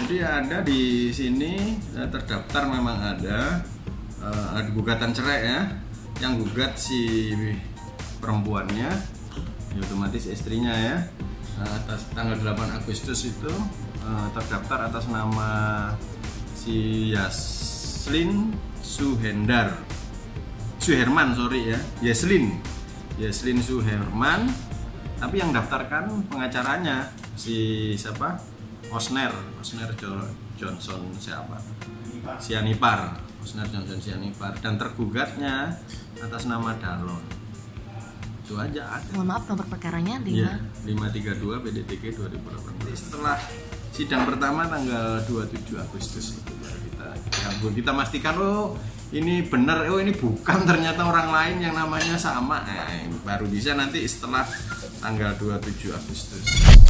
Jadi ada di sini terdaftar memang ada gugatan cerai ya, yang gugat si perempuannya, ya otomatis istrinya ya, atas tanggal 8 Agustus itu terdaftar atas nama si Yaslin Suherman ya, Yaslin Suherman, tapi yang daftarkan pengacaranya si siapa? Osner Johnson Sianipar, dan tergugatnya atas nama Dalon. Itu aja. Mohon maaf, nomor perkaranya 532 PDTK 2018. Setelah sidang pertama tanggal 27 Agustus itu kita pastikan ini benar, ini bukan ternyata orang lain yang namanya sama. Baru bisa nanti setelah tanggal 27 Agustus.